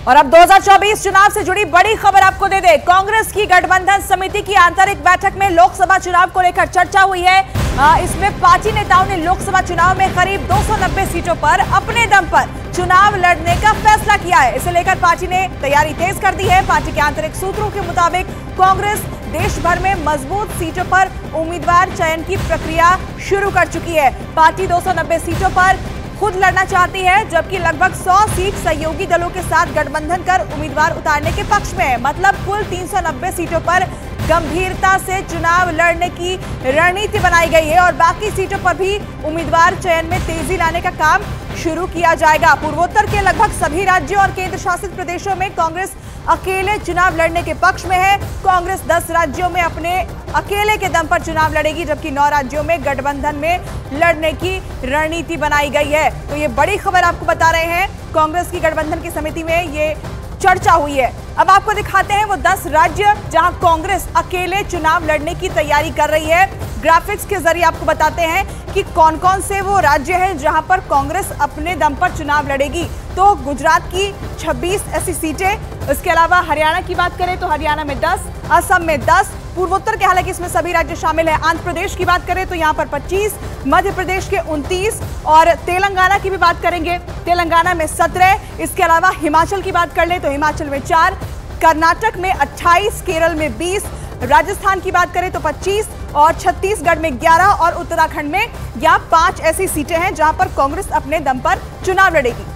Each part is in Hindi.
और अब 2024 चुनाव से जुड़ी बड़ी खबर आपको दे दे। कांग्रेस की गठबंधन समिति की आंतरिक बैठक में लोकसभा चुनाव को लेकर चर्चा हुई है। इसमें पार्टी नेताओं ने लोकसभा चुनाव में करीब 290 सीटों पर अपने दम पर चुनाव लड़ने का फैसला किया है। इसे लेकर पार्टी ने तैयारी तेज कर दी है। पार्टी के आंतरिक सूत्रों के मुताबिक कांग्रेस देश भर में मजबूत सीटों पर उम्मीदवार चयन की प्रक्रिया शुरू कर चुकी है। पार्टी 290 सीटों पर खुद लड़ना चाहती है, जबकि लगभग 100 सीट सहयोगी दलों के साथ गठबंधन कर उम्मीदवार उतारने के पक्ष में है। मतलब कुल 390 सीटों पर गंभीरता से चुनाव लड़ने की रणनीति बनाई गई है और बाकी सीटों पर भी उम्मीदवार चयन में तेजी लाने का काम शुरू किया जाएगा। पूर्वोत्तर के लगभग सभी राज्यों और केंद्र शासित प्रदेशों में कांग्रेस अकेले चुनाव लड़ने के पक्ष में है। कांग्रेस 10 राज्यों में अपने अकेले के दम पर चुनाव लड़ेगी, जबकि 9 राज्यों में गठबंधन में लड़ने की रणनीति बनाई गई है। तो ये बड़ी खबर आपको बता रहे हैं। कांग्रेस की गठबंधन की समिति में ये चर्चा हुई है। अब आपको दिखाते हैं वो 10 राज्य जहां कांग्रेस अकेले चुनाव लड़ने की तैयारी कर रही है। ग्राफिक्स के जरिए आपको बताते हैं कि कौन कौन से वो राज्य हैं जहां पर कांग्रेस अपने दम पर चुनाव लड़ेगी। तो गुजरात की 26 ऐसी सीटें, इसके अलावा हरियाणा की बात करें तो हरियाणा में 10, असम में 10, पूर्वोत्तर के हालांकि इसमें सभी राज्य शामिल हैं। आंध्र प्रदेश की बात करें तो यहाँ पर 25, मध्य प्रदेश के 29 और तेलंगाना की भी बात करेंगे, तेलंगाना में 17। इसके अलावा हिमाचल की बात कर ले तो हिमाचल में 4, कर्नाटक में 28, केरल में 20, राजस्थान की बात करें तो 25 और छत्तीसगढ़ में 11 और उत्तराखंड में या 5 ऐसी सीटें हैं जहां पर कांग्रेस अपने दम पर चुनाव लड़ेगी।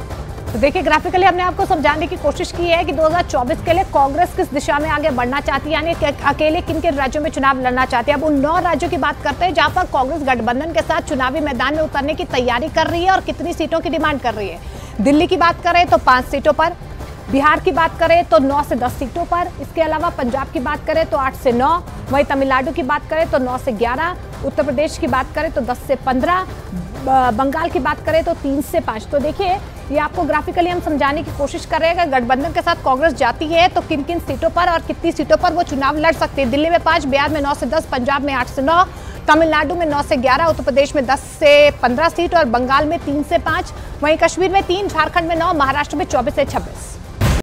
तो देखिए, ग्राफिकली हमने आपको समझाने की कोशिश की है कि 2024 के लिए कांग्रेस किस दिशा में आगे बढ़ना चाहती है, यानी अकेले किन किन राज्यों में चुनाव लड़ना चाहती है। अब उन 9 राज्यों की बात करते हैं जहां पर कांग्रेस गठबंधन के साथ चुनावी मैदान में उतरने की तैयारी कर रही है और कितनी सीटों की डिमांड कर रही है। दिल्ली की बात करें तो 5 सीटों पर, बिहार की बात करें तो 9 से 10 सीटों पर, इसके अलावा पंजाब की बात करें तो 8 से 9, वहीं तमिलनाडु की बात करें तो 9 से 11, उत्तर प्रदेश की बात करें तो 10 से 15, बंगाल की बात करें तो 3 से 5। तो देखिए, ये आपको ग्राफिकली हम समझाने की कोशिश कर रहे हैं कि गठबंधन के साथ कांग्रेस जाती है तो किन किन सीटों पर और कितनी सीटों पर वो चुनाव लड़ सकती है। दिल्ली में 5, बिहार में 9 से 10, पंजाब में 8 से 9, तमिलनाडु में 9 से 11, उत्तर प्रदेश में 10 से 15 सीट और बंगाल में 3 से 5, वहीं कश्मीर में 3, झारखंड में 9, महाराष्ट्र में 24 से 26।